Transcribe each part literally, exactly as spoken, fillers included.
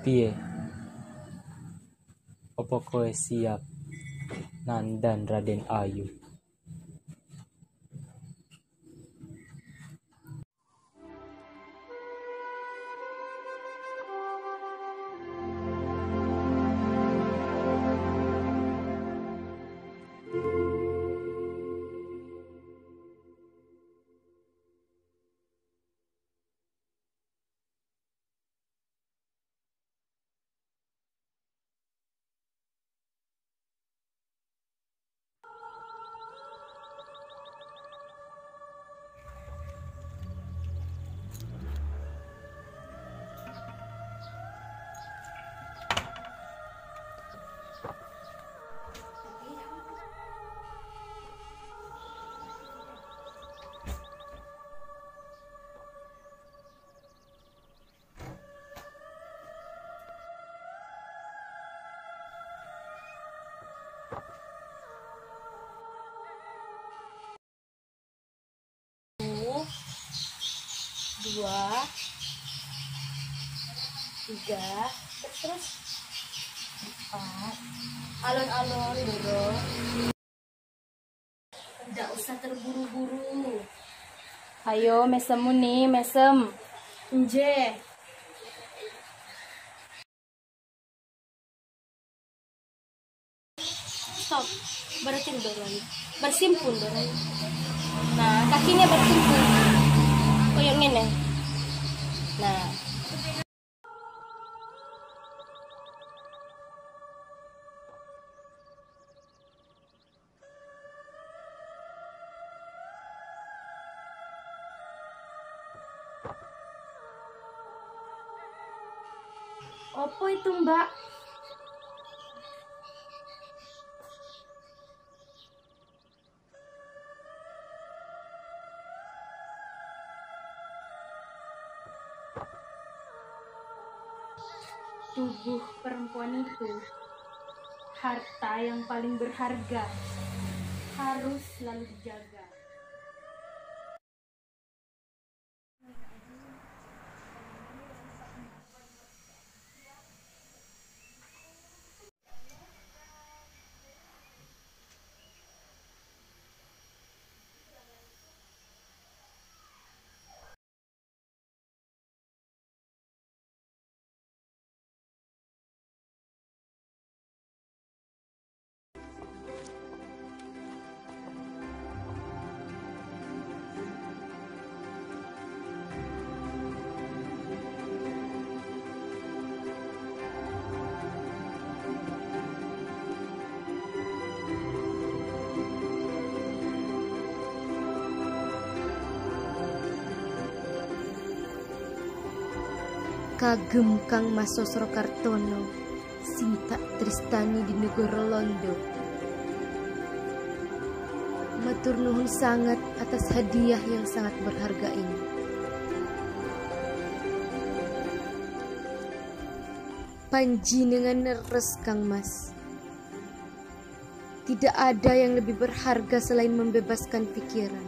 Piye? Opo kowe siap nandan Raden Ayu? Dua, tiga, terus empat. Alon-alon dulu. Tidak usah terburu-buru. Ayo mesemu nih, mesem. Nje. Stop. Berarti dorong. Bersimpun dorong. Nah, kakinya bersimpun. Oh, yang ini. Nah. Apa itu, Mbak? Tubuh perempuan itu harta yang paling berharga, harus selalu dijaga. Kagem Kang Mas Sosro Kartono Sinta Tristani di negara Londo. Matur nuhun sangat atas hadiah yang sangat berharga ini. Panjenengan neres Kang Mas. Tidak ada yang lebih berharga selain membebaskan pikiran.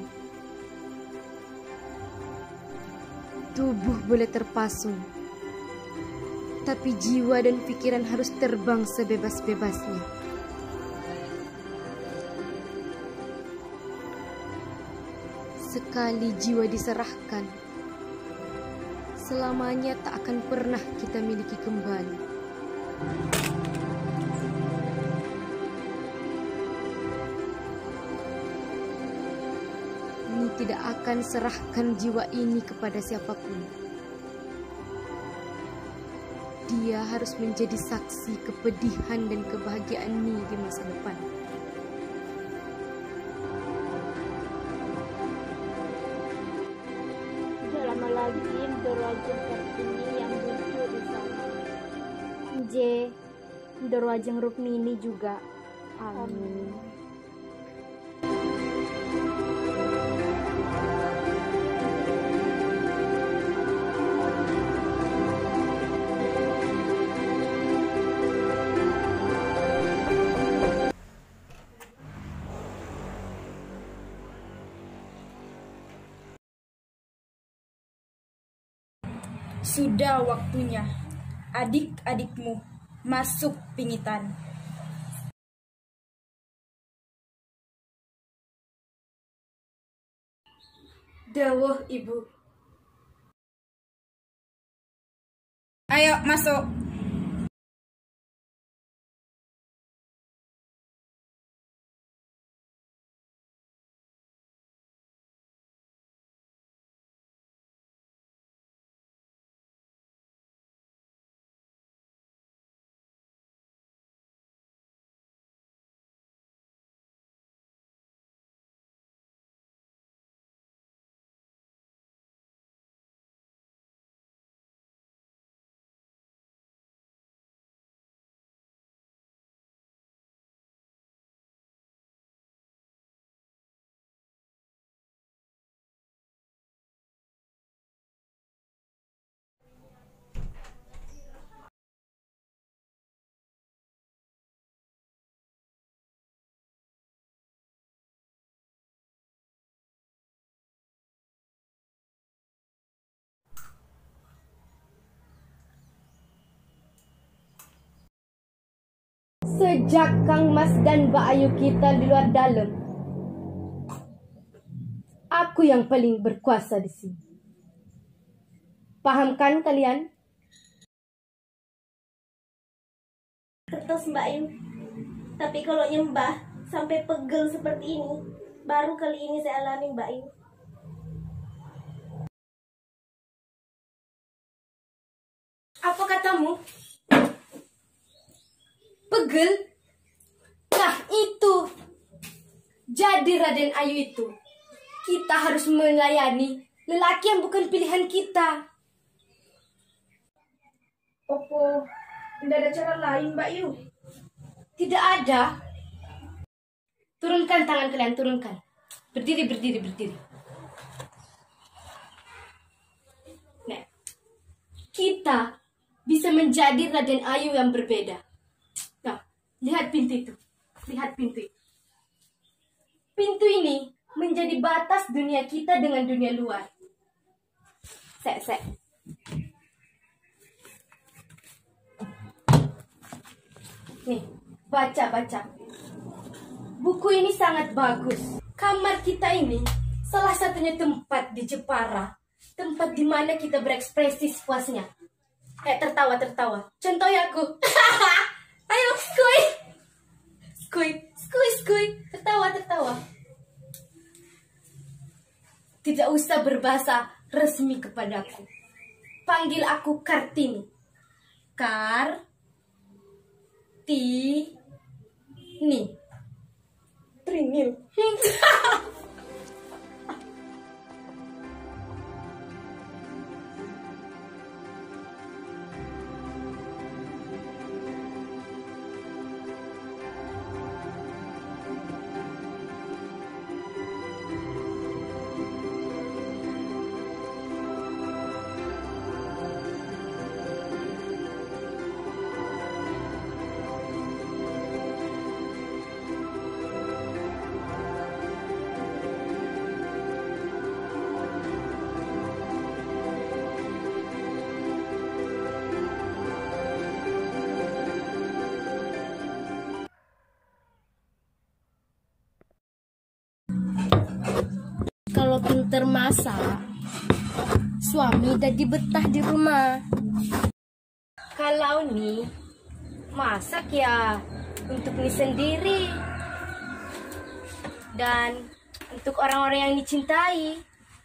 Tubuh boleh terpasung, tapi jiwa dan pikiran harus terbang sebebas-bebasnya. Sekali jiwa diserahkan, selamanya tak akan pernah kita miliki kembali. Ini tidak akan serahkan jiwa ini kepada siapapun. Dia harus menjadi saksi kepedihan dan kebahagiaan Ni di masa depan. Tidak lama lagi Dorwajeng Kartini yang muncul di sana. J, Dorwajeng Rukmini juga. Amin. Sudah waktunya adik-adikmu masuk pingitan. Dawuh ibu. Ayo masuk. Sejak Kang Mas dan Mbak Ayu kita di luar dalam, aku yang paling berkuasa di sini. Paham kan kalian? Kertas Mbak Ayu. Tapi kalau nyembah sampai pegel seperti ini, baru kali ini saya alami Mbak Ayu. Apa katamu? Pegel? Nah itu. Jadi Raden Ayu itu, kita harus melayani lelaki yang bukan pilihan kita. Opo, tidak ada cara lain Mbak Yu? Tidak ada. Turunkan tangan kalian, turunkan. Berdiri, berdiri, berdiri. Nah, kita bisa menjadi Raden Ayu yang berbeda. Nah, lihat pintu itu. Lihat pintu itu. Pintu ini menjadi batas dunia kita dengan dunia luar. Sek, sek. Nih, baca, baca. Buku ini sangat bagus. Kamar kita ini salah satunya tempat di Jepara. Tempat di mana kita berekspresi sepuasnya. Kayak tertawa-tertawa. Contohnya aku. Ayo, skuy. Skuy, skuy, skuy. Tertawa-tertawa. Tidak usah berbahasa resmi kepadaku. Panggil aku Kartini. Kar Ti Ni. Trinil. Kalau pinter masak, suami jadi betah di rumah. Kalau nih masak ya untuk nih sendiri dan untuk orang-orang yang dicintai.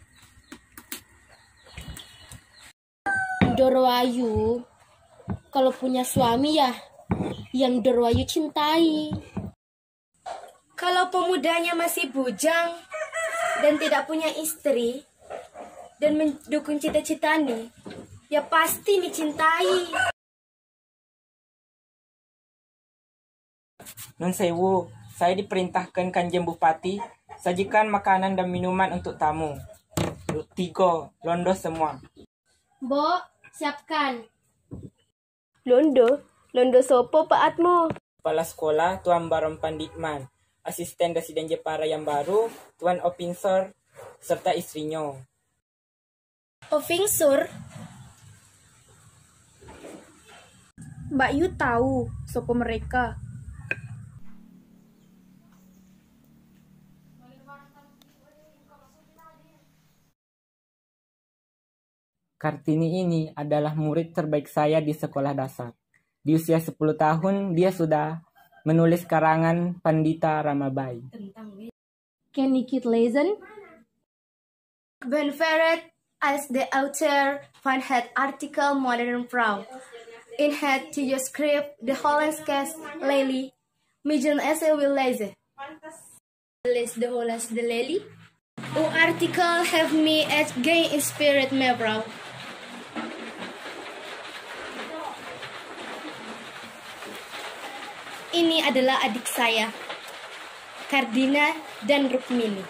Dorwayu, kalau punya suami ya yang Dorwayu cintai. Kalau pemudanya masih bujang dan tidak punya istri dan mendukung cita-cita nih, ya pasti dicintai. Nun sewu, saya diperintahkan Kanjeng Bupati sajikan makanan dan minuman untuk tamu. Tiga, londo semua. Bo, siapkan. Londo, londo sopo Pak Atmo? Kepala sekolah Tuan Baron Panditman, asisten Residen Jepara yang baru Tuan Opinsor serta istrinya. Ofingsur? Mbak Yu tahu sopo mereka. Kartini ini adalah murid terbaik saya di sekolah dasar. Di usia sepuluh tahun, dia sudah menulis karangan Pandita Ramabai. Can you keep listen? Ben Ferret as the author found had article Modern Proud. In had to your script the Hollands cast Lely, Mijan as a will lazy. List the Hollands the Lely. O article have me as gay in spirit my brow. Ini adalah adik saya, Kardina dan Rukmini.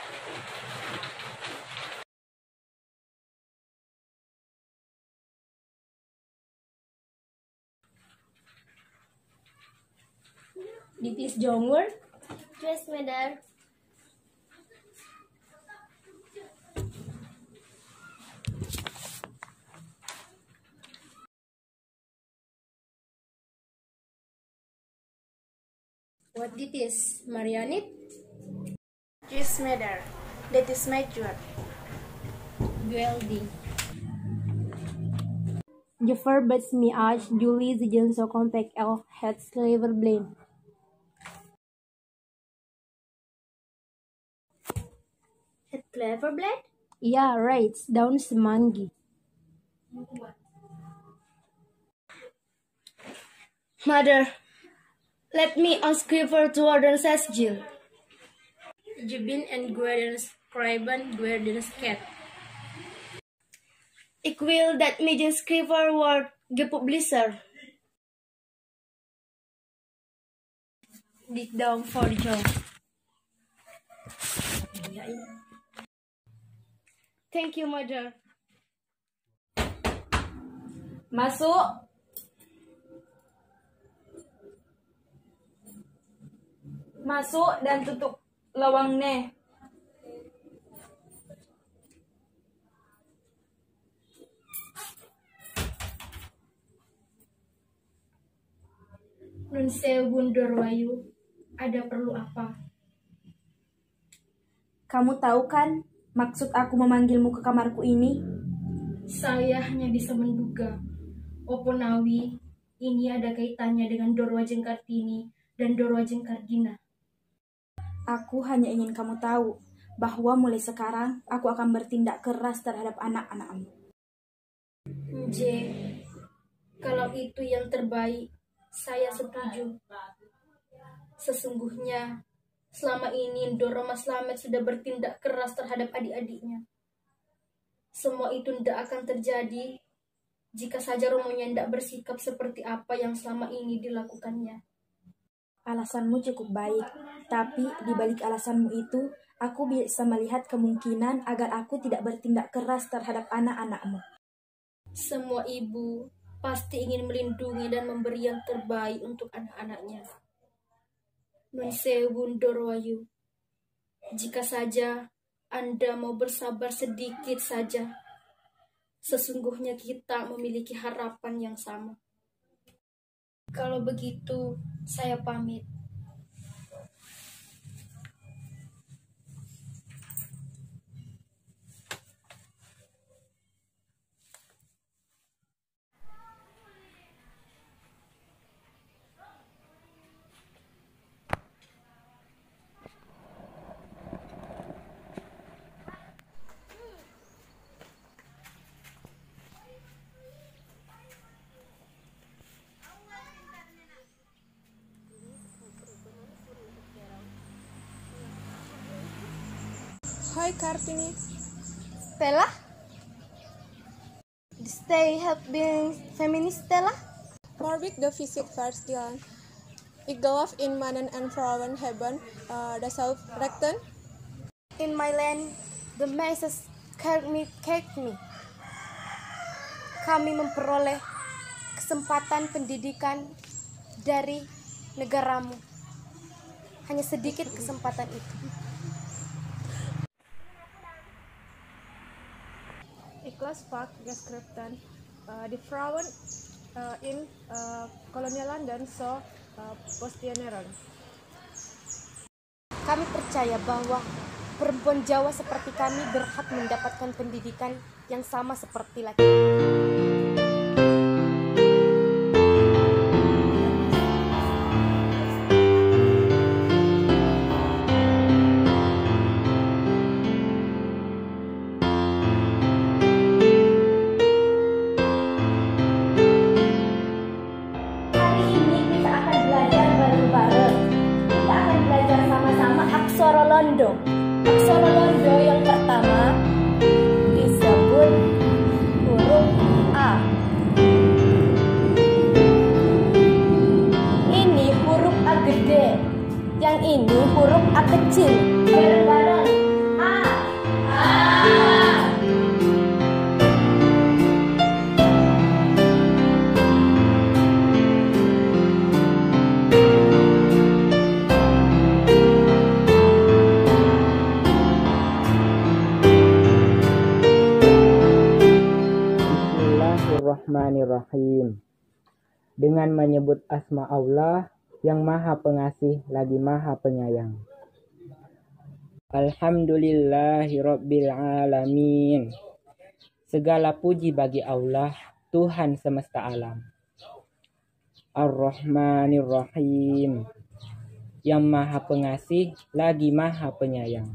This is Jongwon. Dress medal. What it is, Marianit? Just matter. That is my job. Gueldi. Je verbets me als Julie de Jenso contact el het slaver blame. Het clever blade? Yeah, right. Down semanggi. Mother, let me unscribble to Warden says Jill. Jebin and Guardian's Scriban Guardian's cat. Ik wil dat mijn scriver wordt gepubliceerd. Dit down for Joe. Thank you, Mother. Masuk. Masuk dan tutup lawangnya. Nun sewu Dorwayu, ada perlu apa? Kamu tahu kan maksud aku memanggilmu ke kamarku ini? Saya hanya bisa menduga. Oponawi, ini ada kaitannya dengan Dorwajeng Kartini dan Dorwajeng Kardina. Aku hanya ingin kamu tahu bahwa mulai sekarang aku akan bertindak keras terhadap anak-anakmu. J, kalau itu yang terbaik, saya setuju. Sesungguhnya, selama ini Doro Mas Slamet sudah bertindak keras terhadap adik-adiknya. Semua itu tidak akan terjadi jika saja Romonya tidak bersikap seperti apa yang selama ini dilakukannya. Alasanmu cukup baik, tapi di balik alasanmu itu, aku bisa melihat kemungkinan agar aku tidak bertindak keras terhadap anak-anakmu. Semua ibu pasti ingin melindungi dan memberi yang terbaik untuk anak-anaknya. Nun sewu Dorwayu, jika saja Anda mau bersabar sedikit saja, sesungguhnya kita memiliki harapan yang sama. Kalau begitu, saya pamit. Hi Kartini. Stella? This day have been feminist, Stella? Morbid the visit first Dylan. Ik geloof in mannen en vrouwen hebben uh, dat zelf rechten. In my land, the masses carried me, carried me. Kami memperoleh kesempatan pendidikan dari negaramu. Hanya sedikit kesempatan itu. Ik las vaak geschriften. Uh, die vrouwen uh, in uh, colonial London, so uh, pioneeron. Kami percaya bahwa perempuan Jawa seperti kami berhak mendapatkan pendidikan yang sama seperti laki-laki. Hari ini kita akan belajar bareng-bareng. Kita akan belajar sama-sama aksara londo. Aksara londo yang pertama disebut huruf A. Ini huruf A gede. Yang ini huruf A kecil. Bareng-bareng. A. A. Bismillahirrahmanirrahim. Dengan menyebut asma Allah yang maha pengasih lagi maha penyayang. Alhamdulillahirabbil alamin. Segala puji bagi Allah, Tuhan semesta alam. Ar-Rahmanir-Rahim. Yang maha pengasih lagi maha penyayang.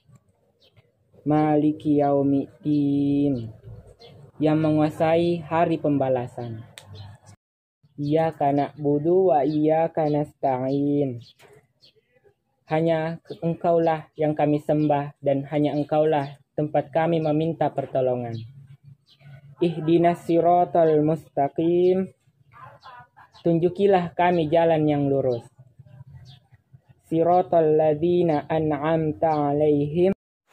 Maliki yaumiddin. Yang menguasai hari pembalasan. Iyyaka na'budu wa iyyaka nasta'in. Hanya Engkaulah yang kami sembah dan hanya Engkaulah tempat kami meminta pertolongan. Ihdinas siratal mustaqim. Tunjukilah kami jalan yang lurus. Siratal ladzina an'amta 'alaihim.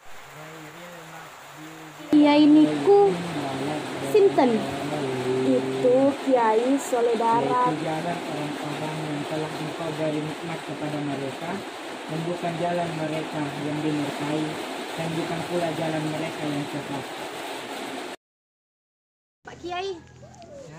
Kiai niku sinten? Itu Kiai Soledarat. Jalan orang-orang yang telah Engkau beri nikmat kepada mereka, dan bukan jalan mereka yang dimurkai, dan bukan pula jalan mereka yang sesat. Pak Kiai. Ya.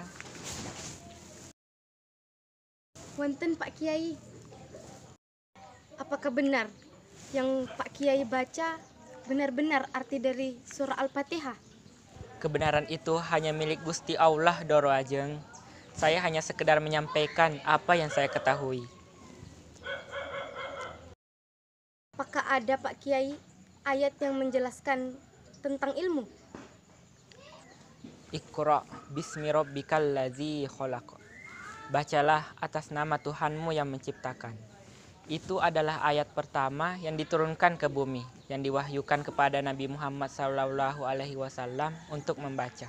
Wonten Pak Kiai. Apakah benar yang Pak Kiai baca benar-benar arti dari surah Al-Fatihah? Kebenaran itu hanya milik Gusti Allah, Doro Ajeng. Saya hanya sekedar menyampaikan apa yang saya ketahui. Apakah ada Pak Kiai ayat yang menjelaskan tentang ilmu? Iqra bismi rabbikal ladzi khalaq. Bacalah atas nama Tuhanmu yang menciptakan. Itu adalah ayat pertama yang diturunkan ke bumi, yang diwahyukan kepada Nabi Muhammad shallallahu alaihi wasallam untuk membaca.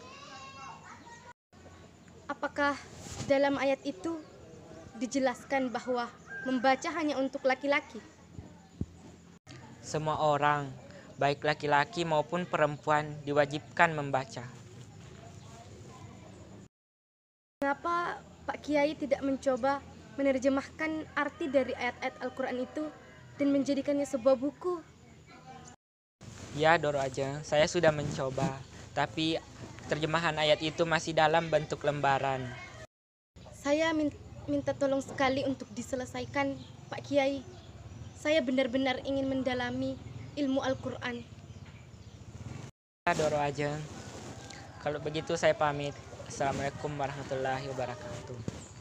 Apakah dalam ayat itu dijelaskan bahwa membaca hanya untuk laki-laki? Semua orang, baik laki-laki maupun perempuan, diwajibkan membaca. Mengapa Pak Kiai tidak mencoba menerjemahkan arti dari ayat-ayat Al-Quran itu dan menjadikannya sebuah buku? Ya, Doro Ajeng, saya sudah mencoba, tapi terjemahan ayat itu masih dalam bentuk lembaran. Saya minta tolong sekali untuk diselesaikan, Pak Kiai. Saya benar-benar ingin mendalami ilmu Al-Quran. Ya, Doro Ajeng, kalau begitu saya pamit. Assalamualaikum warahmatullahi wabarakatuh.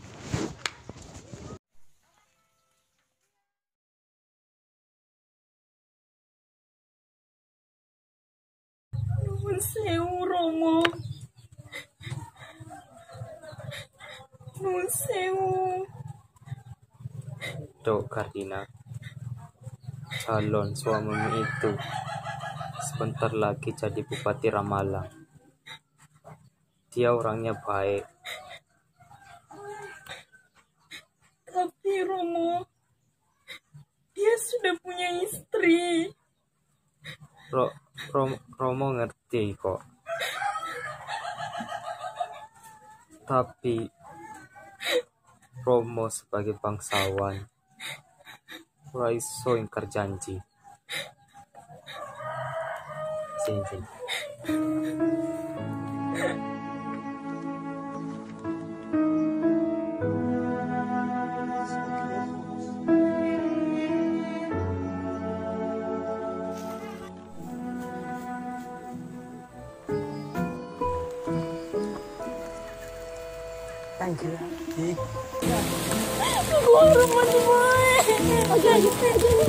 Nuwun sewu Romo. Nuwun sewu. Dok Kardinal, calon suamimu itu sebentar lagi jadi Bupati Ramalang. Dia orangnya baik. Tapi Romo, dia sudah punya istri. Ro, Rom, Romo ngerti kok. Tapi Romo sebagai bangsawan ora iso ingkar janji. Sini, sini. cantik. Aku harus mandi baik. Oke, kita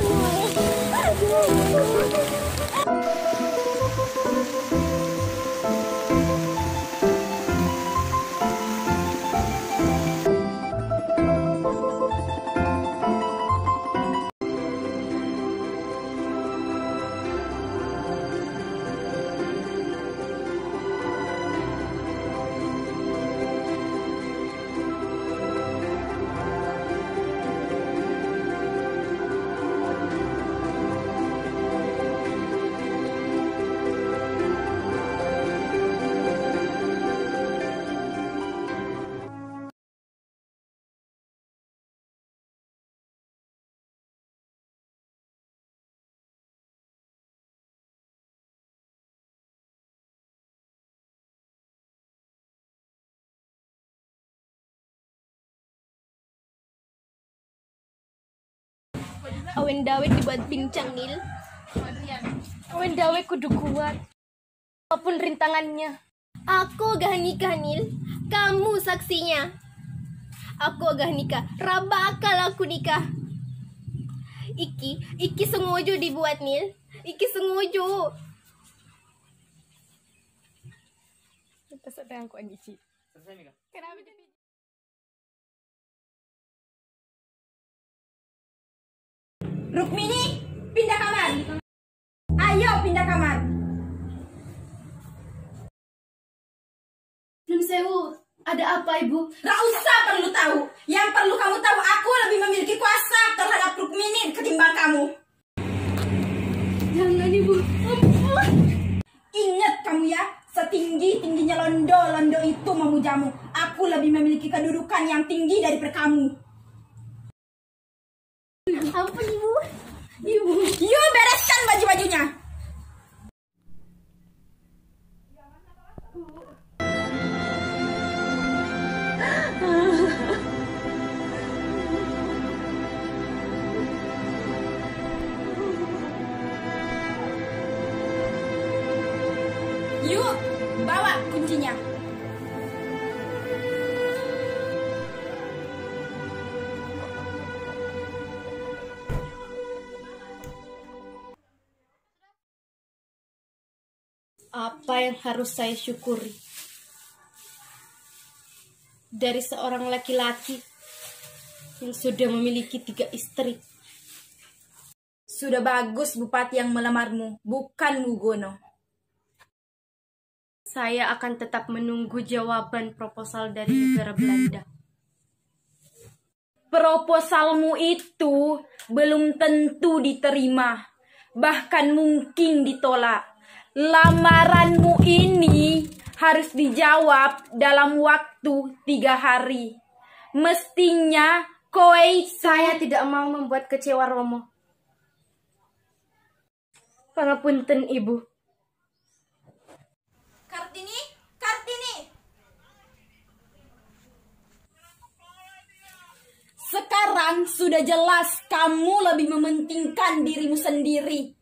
Awen dawet dibuat pincang, Nil. Awen dawet kudu kuat, apapun rintangannya. Aku gak nikah, Nil. Kamu saksinya. Aku gak nikah. Raba akal aku nikah. Iki, iki sengojo dibuat, Nil. Iki sengojo. Kita sedang aku Anici. Kenapa jadi? Rukmini, pindah kamar. Ayo pindah kamar. Nun sewu, ada apa ibu? Gak usah perlu tahu. Yang perlu kamu tahu, aku lebih memiliki kuasa terhadap Rukmini ketimbang kamu. Jangan ibu, ampun. Ingat kamu ya, setinggi tingginya Londo, Londo itu memujamu. Aku lebih memiliki kedudukan yang tinggi daripada kamu. Ampun ibu, ibu. Yuk bereskan baju-bajunya. Yuk, bawa kuncinya. Apa yang harus saya syukuri dari seorang laki-laki yang sudah memiliki tiga istri? Sudah bagus Bupati yang melamarmu, bukan Mugono. Saya akan tetap menunggu jawaban proposal dari negara Belanda. Proposalmu itu belum tentu diterima, bahkan mungkin ditolak. Lamaranmu ini harus dijawab dalam waktu tiga hari. Mestinya kowe Saya tidak mau membuat kecewa Romo. Pangapunten ibu. Kartini, Kartini. Sekarang sudah jelas kamu lebih mementingkan dirimu sendiri.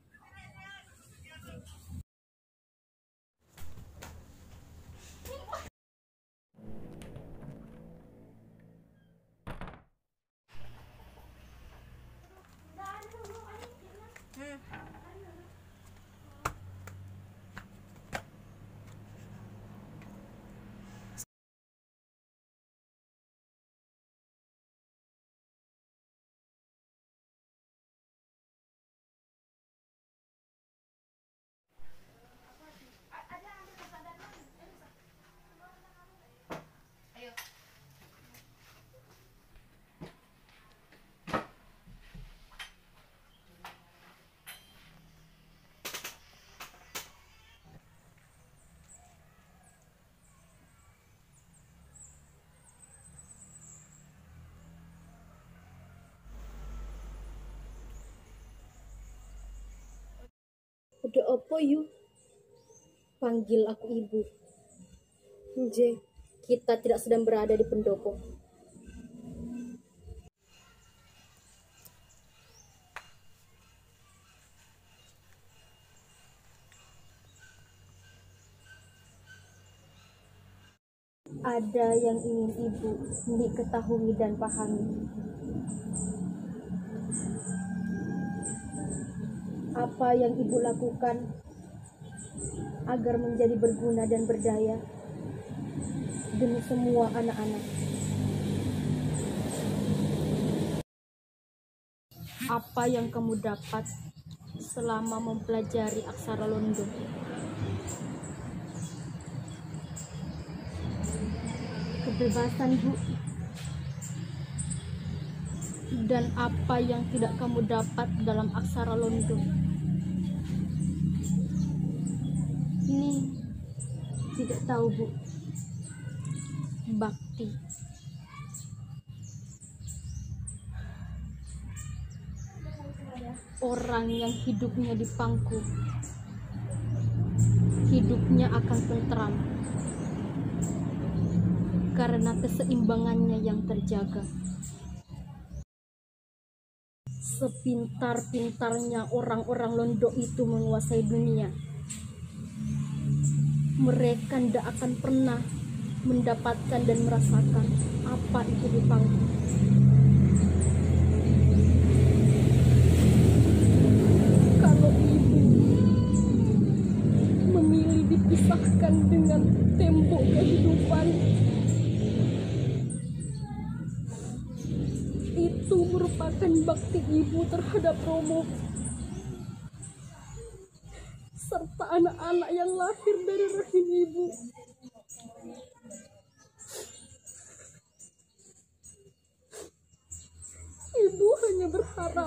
Udah opo yuk? Panggil aku ibu. Nje, kita tidak sedang berada di pendopo. ada yang ingin ibu diketahui dan pahami. Apa yang ibu lakukan agar menjadi berguna dan berdaya demi semua anak-anak. Apa yang kamu dapat selama mempelajari aksara Londo? Kebebasan, Bu. Dan apa yang tidak kamu dapat dalam aksara Londo? Ini tidak tahu, Bu. Bakti. Orang yang hidupnya di pangku, hidupnya akan tentram karena keseimbangannya yang terjaga. Sepintar-pintarnya orang-orang Londo itu menguasai dunia, mereka tidak akan pernah mendapatkan dan merasakan apa itu di pangku. Kalau ibu memilih dipisahkan dengan tembok kehidupan, itu merupakan bakti ibu terhadap Romo serta anak-anak yang lahir dari rahim ibu. Ibu hanya berharap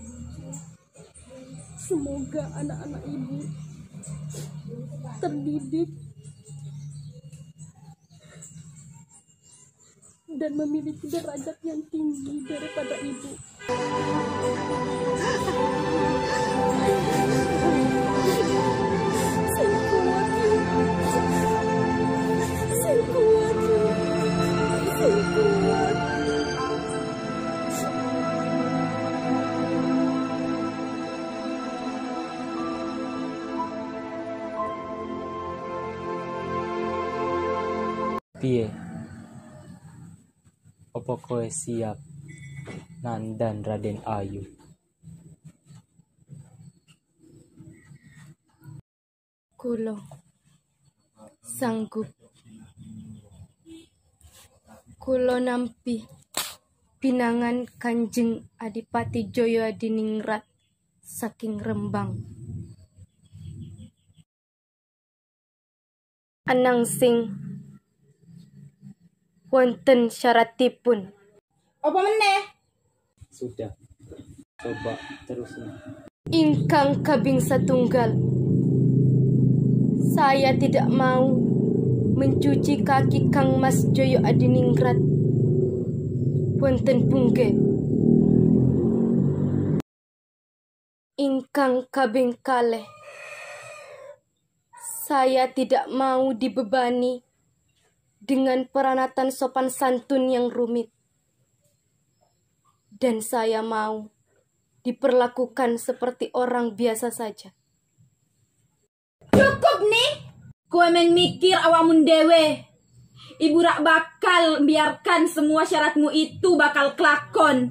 semoga anak-anak ibu terdidik dan memiliki derajat yang tinggi daripada ibu. Saya kuat, ibu. Saya kuat, ibu. Saya kuat. Piye? Opo kowe siap nandan Raden Ayu? Kulo sanggup. Kulo nampi pinangan Kanjeng Adipati Joyo Adiningrat saking Rembang. Anang sing wonten syaratipun. Apa meneh? Sudah. Coba terusnya. Ingkang kabing satunggal. Saya tidak mau mencuci kaki Kang Mas Joyo Adiningrat wonten pungge. Ingkang kabing kalih. Saya tidak mau dibebani dengan peranatan sopan santun yang rumit. Dan saya mau diperlakukan seperti orang biasa saja. Cukup nih. Kowe men mikir awamun dewe. Ibu rak bakal biarkan semua syaratmu itu bakal kelakon.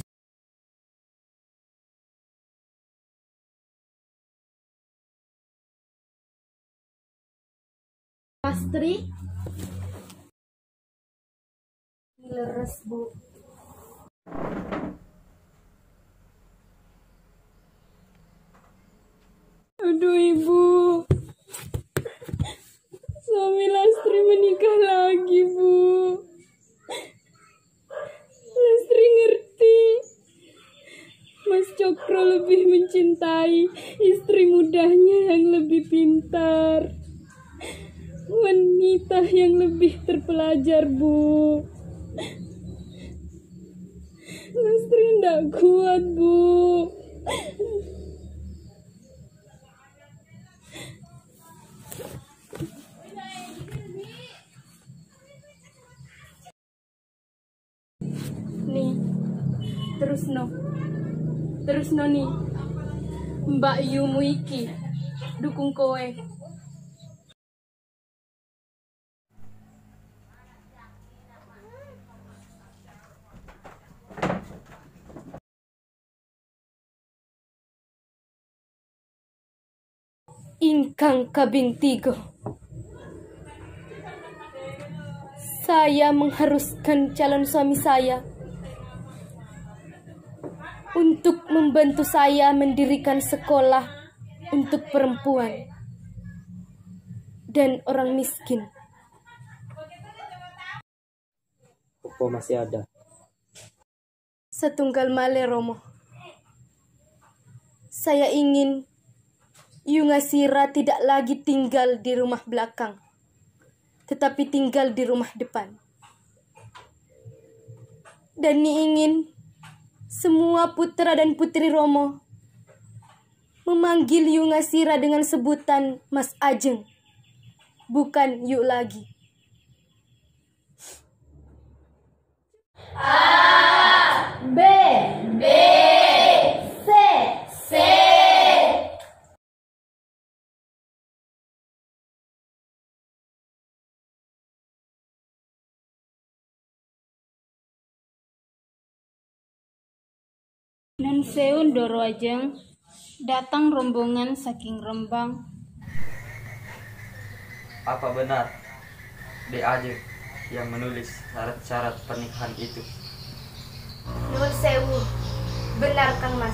Pastri leres, Bu. Aduh, Ibu. Suami Lastri menikah lagi, Bu. Lastri ngerti. Mas Cokro lebih mencintai istri mudanya yang lebih pintar. Wanita yang lebih terpelajar, Bu. Lastri ndak kuat, Bu. Nih, terus no. Terus no nih. Mbak Yumu iki dukung kowe. ingkang kabing tiga. Saya mengharuskan calon suami saya untuk membantu saya mendirikan sekolah untuk perempuan dan orang miskin. Opo masih ada. Setunggal male Romo. Saya ingin Yungasira tidak lagi tinggal di rumah belakang, tetapi tinggal di rumah depan. Dan Ni ingin semua putra dan putri Romo memanggil Yungasira dengan sebutan Mas Ajeng, bukan Yu lagi. A, B, B, C, C. Nun seun Doro Ajeng, datang rombongan saking Rembang. Apa benar De Ajeng yang menulis syarat-syarat pernikahan itu? Nuwun sewu, benar Kang Mas.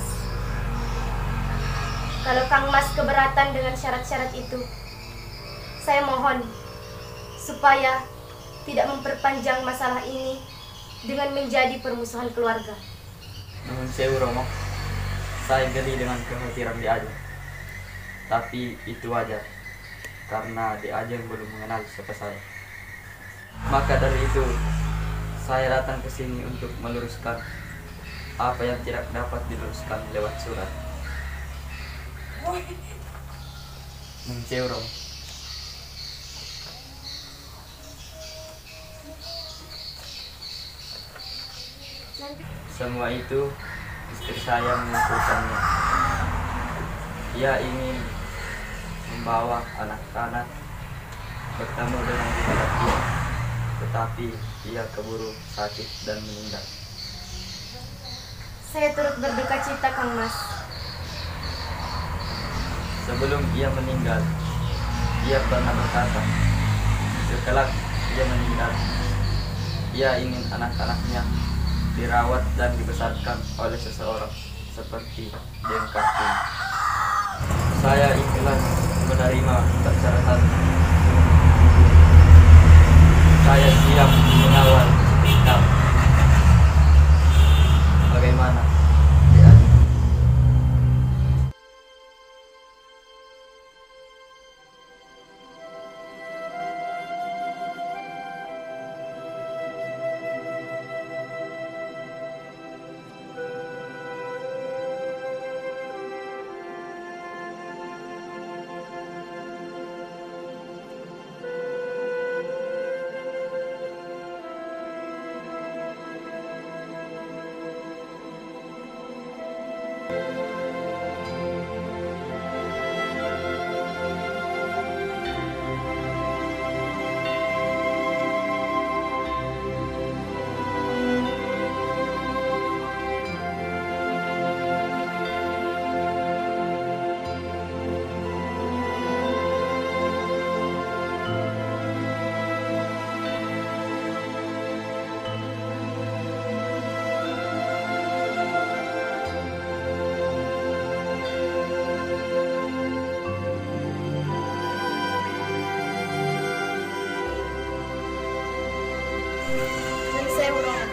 Kalau Kang Mas keberatan dengan syarat-syarat itu, saya mohon supaya tidak memperpanjang masalah ini dengan menjadi permusuhan keluarga. Nuhun sewu Romo, saya geli dengan kekhawatiran De Ajeng. Tapi itu wajar, karena De Ajeng belum mengenal siapa saya. Maka dari itu, saya datang ke sini untuk meluruskan apa yang tidak dapat diluruskan lewat surat. Nuhun sewu Romo. Semua itu istri saya mengusulkannya. Ia ingin membawa anak-anak bertemu dengan dia, tetapi ia keburu sakit dan meninggal. Saya turut berduka cita Kang Mas. Sebelum ia meninggal, ia pernah berkata, setelah ia meninggal, ia ingin anak-anaknya dirawat dan dibesarkan oleh seseorang seperti Dengkah ini. Saya ikhlas menerima persyaratan. Saya siap mengawal sikap. Bagaimana? De Ajeng? Nuwun sewu Romo.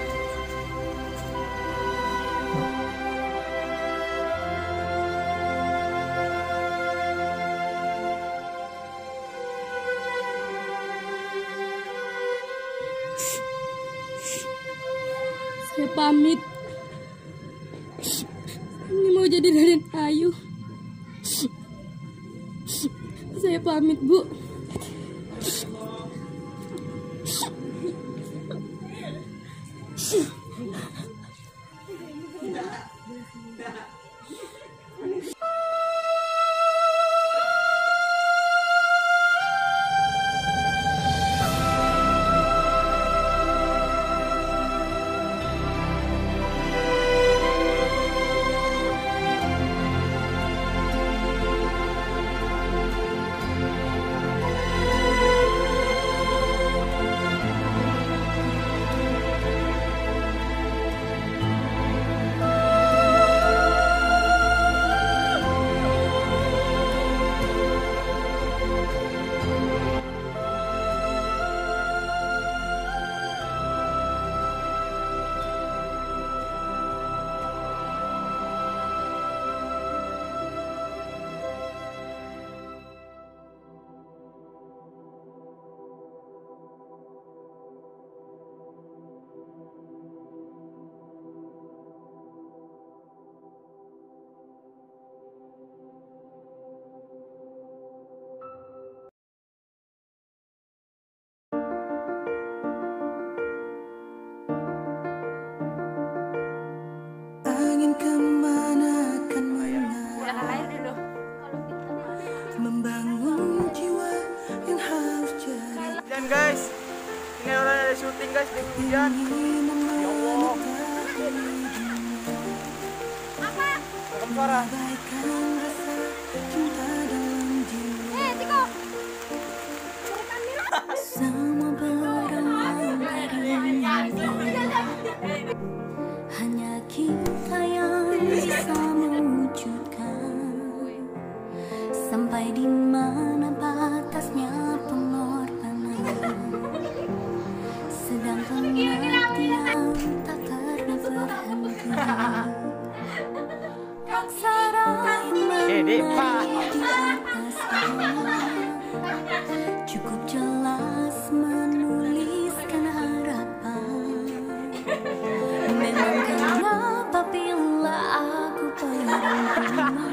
Saya pamit. Ini mau jadi Raden Ayu. Saya pamit, Bu. guys, ini hujan. Ya Allah. Apa? Rekam suara. Eh, Tiko. Semua berawal dari hanya kita yang bisa mewujudkan. Sampai di mana batasnya pengorbanan, sedang pengertian tak pernah berhenti. Aksara yang di atas cukup jelas menuliskan harapan. Memang kenapa bila aku pergi